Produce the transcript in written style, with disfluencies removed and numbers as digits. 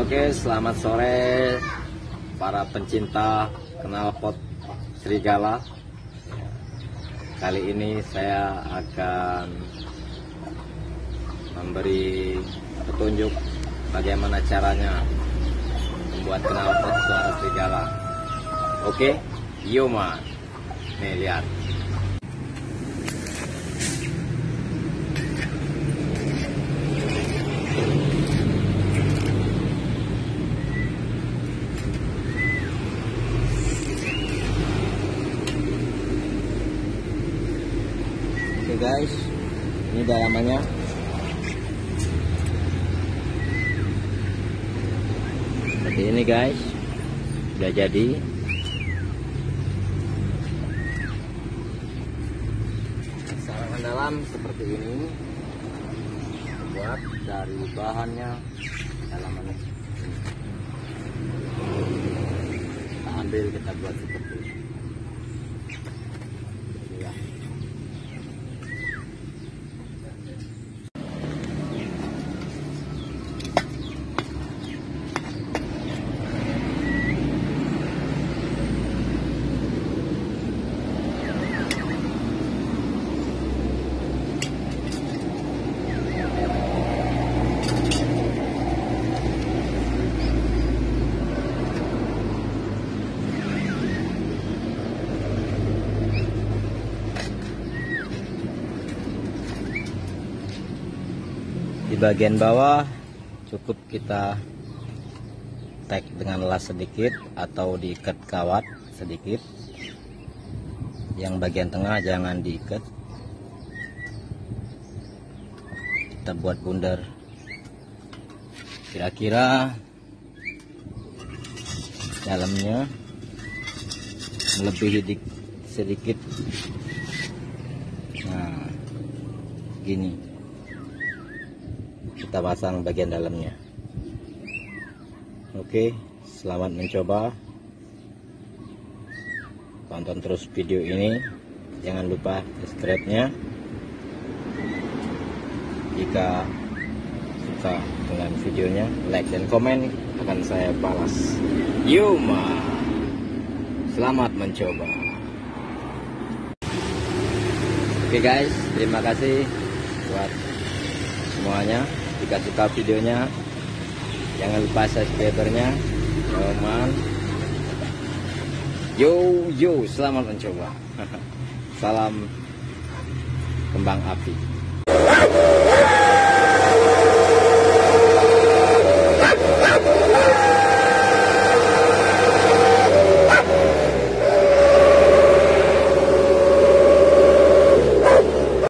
Oke, selamat sore para pencinta knalpot serigala. Kali ini saya akan memberi petunjuk bagaimana caranya membuat knalpot suara serigala. Oke, yuk man. Nih lihat. Oke guys, ini dalamannya. Seperti ini guys, udah jadi. Sarangan dalam seperti ini, buat dari bahannya dalamannya. Kita ambil, kita buat seperti ini. Di bagian bawah cukup kita tag dengan las sedikit atau diikat kawat sedikit. Yang bagian tengah jangan diikat. Kita buat bundar kira-kira dalamnya melebihi sedikit. Nah, gini. Kita pasang bagian dalamnya. Oke, selamat mencoba. Tonton terus video ini. Jangan lupa subscribe-nya. Jika suka dengan videonya, like dan komen akan saya balas. Yuma. Selamat mencoba. Oke guys, terima kasih buat semuanya. Jika suka videonya, jangan lupa subscribernya. Yo, selamat mencoba. Salam kembang api.